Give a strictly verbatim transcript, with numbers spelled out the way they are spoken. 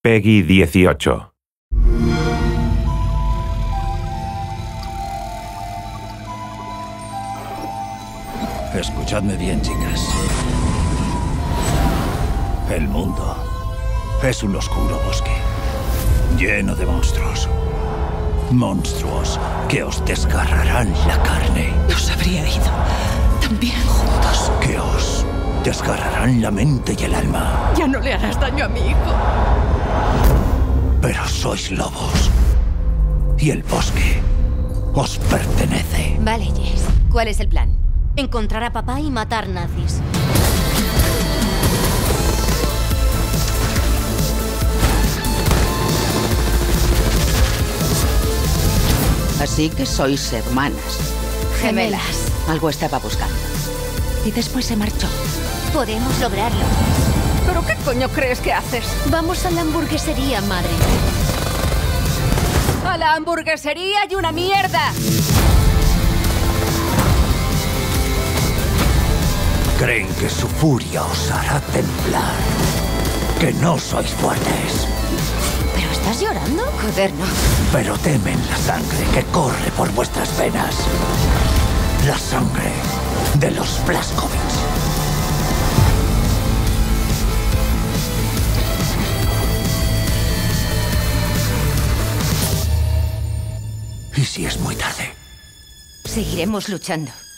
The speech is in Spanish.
Peggy dieciocho. Escuchadme bien, chicas. El mundo es un oscuro bosque, lleno de monstruos. Monstruos que os desgarrarán la carne. Nos habría ido también juntos. Que os desgarrarán la mente y el alma. Ya no le harás daño a mi hijo. Pero sois lobos. Y el bosque os pertenece. Vale, Jess. ¿Cuál es el plan? Encontrar a papá y matar nazis. Así que sois hermanas. Gemelas. Algo estaba buscando. Y después se marchó. Podemos lograrlo. ¿Pero qué coño crees que haces? Vamos a la hamburguesería, madre. ¡A la hamburguesería y una mierda! Creen que su furia os hará temblar. Que no sois fuertes. ¿Pero estás llorando? Joder, no. Pero temen la sangre que corre por vuestras venas. La sangre de los Blazkowicz. ¿Y si es muy tarde? Seguiremos luchando.